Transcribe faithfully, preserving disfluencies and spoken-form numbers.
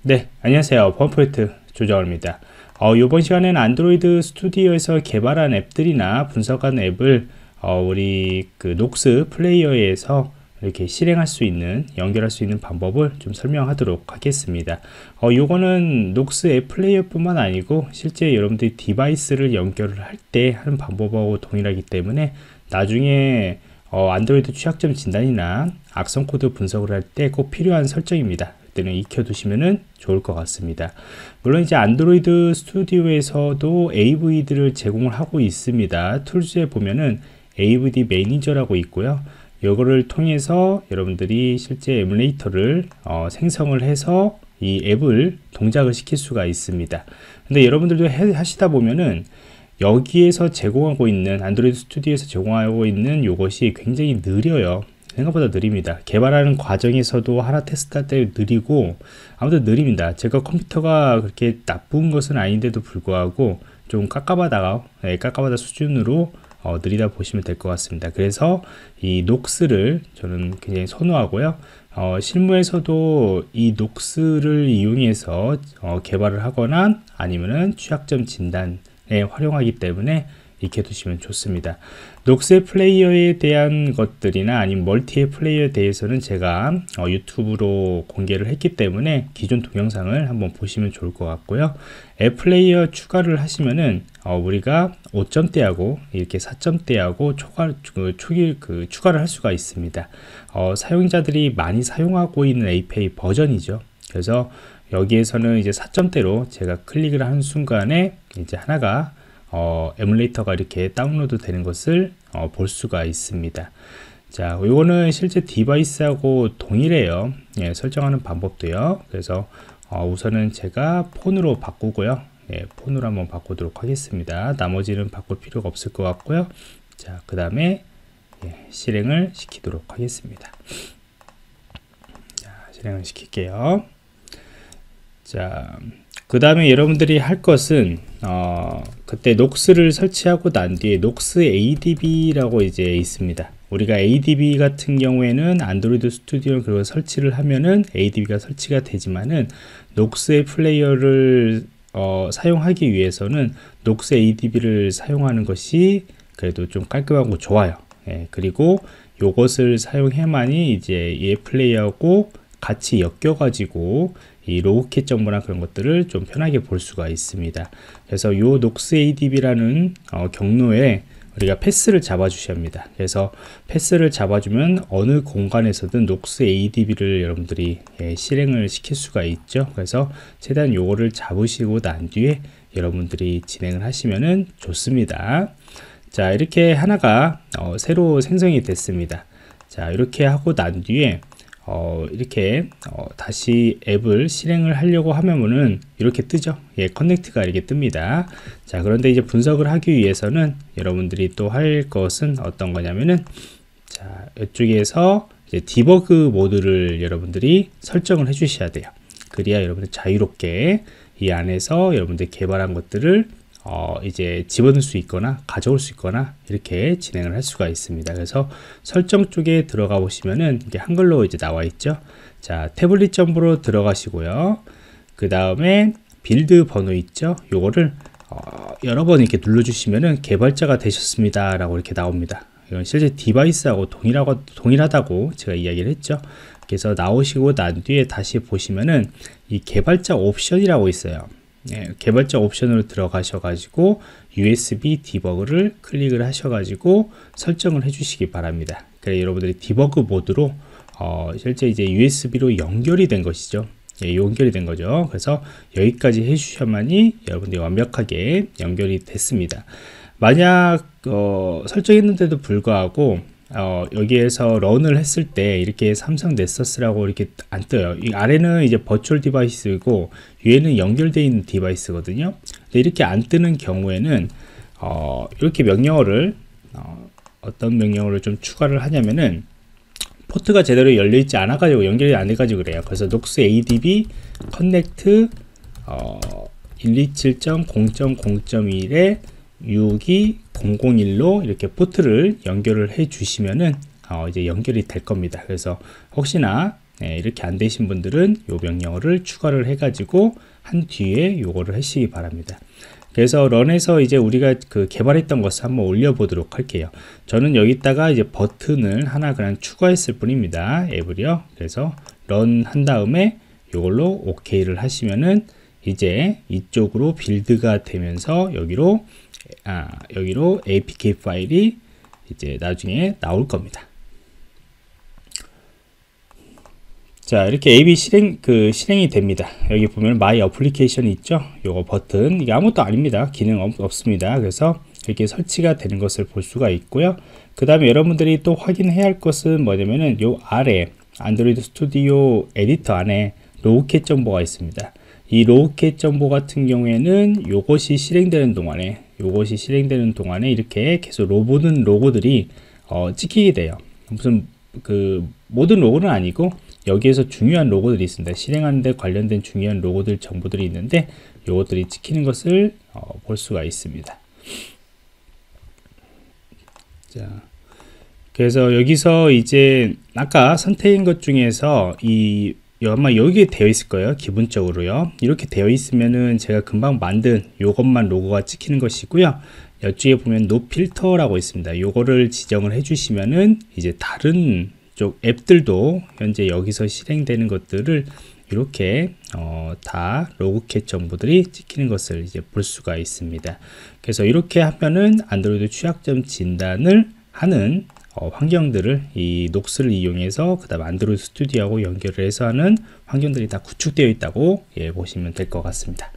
네, 안녕하세요. 펌프레트 조정호입니다. 어, 이번 시간에는 안드로이드 스튜디오에서 개발한 앱들이나 분석한 앱을 어, 우리 그 녹스 플레이어에서 이렇게 실행할 수 있는, 연결할 수 있는 방법을 좀 설명하도록 하겠습니다. 어, 요거는 녹스 앱 플레이어뿐만 아니고 실제 여러분들이 디바이스를 연결을 할 때 하는 방법하고 동일하기 때문에 나중에 어, 안드로이드 취약점 진단이나 악성 코드 분석을 할 때 꼭 필요한 설정입니다. 그때는 익혀두시면 좋을 것 같습니다. 물론 이제 안드로이드 스튜디오에서도 에이브이디를 제공을 하고 있습니다. 툴즈에 보면은 에이브이디 매니저라고 있고요. 이거를 통해서 여러분들이 실제 에뮬레이터를 어, 생성을 해서 이 앱을 동작을 시킬 수가 있습니다. 근데 여러분들도 해, 하시다 보면은 여기에서 제공하고 있는 안드로이드 스튜디오에서 제공하고 있는 이것이 굉장히 느려요. 생각보다 느립니다. 개발하는 과정에서도 하나 테스트할 때 느리고 아무튼 느립니다. 제가 컴퓨터가 그렇게 나쁜 것은 아닌데도 불구하고 좀 깝깝하다가 네, 깝깝하다 수준으로 어, 느리다 보시면 될 것 같습니다. 그래서 이 녹스를 저는 굉장히 선호하고요. 어, 실무에서도 이 녹스를 이용해서 어, 개발을 하거나 아니면은 취약점 진단에 활용하기 때문에 익혀두시면 좋습니다. 녹스 플레이어에 대한 것들이나 아니면 멀티 플레이어에 대해서는 제가 어, 유튜브로 공개를 했기 때문에 기존 동영상을 한번 보시면 좋을 것 같고요. 앱 플레이어 추가를 하시면은 어, 우리가 오 점대하고 이렇게 사 점대하고 초과, 그, 초기, 그, 추가를 할 수가 있습니다. 어, 사용자들이 많이 사용하고 있는 에이피아이 버전이죠. 그래서 여기에서는 이제 사 점대로 제가 클릭을 하는 순간에 이제 하나가 어, 에뮬레이터가 이렇게 다운로드 되는 것을 어, 볼 수가 있습니다. 자, 이거는 실제 디바이스하고 동일해요. 예, 설정하는 방법도요. 그래서 어, 우선은 제가 폰으로 바꾸고요. 예, 폰으로 한번 바꾸도록 하겠습니다. 나머지는 바꿀 필요가 없을 것 같고요. 자, 그 다음에 예, 실행을 시키도록 하겠습니다. 자, 실행을 시킬게요. 자, 그 다음에 여러분들이 할 것은 어, 그때 녹스를 설치하고 난 뒤에 녹스 에이디비라고 이제 있습니다. 우리가 에이디비 같은 경우에는 안드로이드 스튜디오 그걸 설치를 하면은 에이디비가 설치가 되지만은 녹스의 플레이어를 어, 사용하기 위해서는 녹스 에이디비를 사용하는 것이 그래도 좀 깔끔하고 좋아요. 예, 그리고 요것을 사용해야만이 이제 얘 플레이어하고 같이 엮여가지고 이 로그캣 정보나 그런 것들을 좀 편하게 볼 수가 있습니다. 그래서 요 녹스 에이디비라는 어, 경로에 우리가 패스를 잡아 주셔야 합니다. 그래서 패스를 잡아주면 어느 공간에서든 녹스 에이디비를 여러분들이 예, 실행을 시킬 수가 있죠. 그래서 최대한 요거를 잡으시고 난 뒤에 여러분들이 진행을 하시면은 좋습니다. 자, 이렇게 하나가 어, 새로 생성이 됐습니다. 자, 이렇게 하고 난 뒤에 어, 이렇게 어, 다시 앱을 실행을 하려고 하면은 이렇게 뜨죠. 예, 커넥트가 이렇게 뜹니다. 자, 그런데 이제 분석을 하기 위해서는 여러분들이 또 할 것은 어떤 거냐면은 자, 이쪽에서 이제 디버그 모드를 여러분들이 설정을 해 주셔야 돼요. 그래야 여러분들 자유롭게 이 안에서 여러분들이 개발한 것들을 어, 이제 집어넣을 수 있거나 가져올 수 있거나 이렇게 진행을 할 수가 있습니다. 그래서 설정 쪽에 들어가 보시면은 이게 한글로 이제 나와 있죠. 자, 태블릿 정보로 들어가시고요. 그 다음에 빌드 번호 있죠. 요거를 어, 여러 번 이렇게 눌러주시면은 개발자가 되셨습니다 라고 이렇게 나옵니다. 이건 실제 디바이스하고 동일하고, 동일하다고 제가 이야기를 했죠. 그래서 나오시고 난 뒤에 다시 보시면은 이 개발자 옵션이라고 있어요. 예, 개발자 옵션으로 들어가셔가지고 유에스비 디버그를 클릭을 하셔가지고 설정을 해주시기 바랍니다. 그래 여러분들이 디버그 모드로 어, 실제 이제 유에스비로 연결이 된 것이죠. 예, 연결이 된 거죠. 그래서 여기까지 해주셔야만이 여러분들이 완벽하게 연결이 됐습니다. 만약 어, 설정했는데도 불구하고 어, 여기에서 런을 했을 때 이렇게 삼성 넥서스라고 이렇게 안 떠요. 이 아래는 이제 버추얼 디바이스이고 위에는 연결되어 있는 디바이스거든요. 근데 이렇게 안 뜨는 경우에는 어, 이렇게 명령어를 어, 어떤 명령어를 좀 추가를 하냐면은 포트가 제대로 열려 있지 않아 가지고 연결이 안 돼 가지고 그래요. 그래서 녹스 에이디비 커넥트 어, 일이칠 점 공 점 공 점 일에 육이 공공일로 이렇게 포트를 연결을 해 주시면은 어, 이제 연결이 될 겁니다. 그래서 혹시나 네, 이렇게 안 되신 분들은 요 명령어를 추가를 해가지고 한 뒤에 요거를 하시기 바랍니다. 그래서 런에서 이제 우리가 그 개발했던 것을 한번 올려보도록 할게요. 저는 여기다가 이제 버튼을 하나 그냥 추가했을 뿐입니다. 앱을요. 그래서 런 한 다음에 요걸로 오케이를 하시면은 이제 이쪽으로 빌드가 되면서 여기로 아 여기로 에이피케이 파일이 이제 나중에 나올 겁니다. 자, 이렇게 에이비 실행, 그, 실행이 됩니다. 여기 보면 My Application 있죠? 요거 버튼. 이게 아무것도 아닙니다. 기능 없, 없습니다. 그래서 이렇게 설치가 되는 것을 볼 수가 있고요. 그 다음에 여러분들이 또 확인해야 할 것은 뭐냐면은 요 아래 안드로이드 스튜디오 에디터 안에 로우캣 정보가 있습니다. 이 로우캣 정보 같은 경우에는 요것이 실행되는 동안에, 요것이 실행되는 동안에 이렇게 계속 로, 모든 로고들이 어, 찍히게 돼요. 무슨 그 모든 로고는 아니고 여기에서 중요한 로고들이 있습니다. 실행하는 데 관련된 중요한 로고들 정보들이 있는데 요것들이 찍히는 것을 어, 볼 수가 있습니다. 자, 그래서 여기서 이제 아까 선택한 것 중에서 이 아마 여기에 되어 있을 거예요. 기본적으로요. 이렇게 되어 있으면은 제가 금방 만든 요것만 로고가 찍히는 것이고요. 이쪽에 보면 No Filter라고 있습니다. 요거를 지정을 해주시면은 이제 다른 쪽 앱들도 현재 여기서 실행되는 것들을 이렇게 어, 다 로그캣 정보들이 찍히는 것을 이제 볼 수가 있습니다. 그래서 이렇게 하면은 안드로이드 취약점 진단을 하는 어, 환경들을 이 녹스를 이용해서 그 다음 안드로이드 스튜디오하고 연결을 해서 하는 환경들이 다 구축되어 있다고 예, 보시면 될 것 같습니다.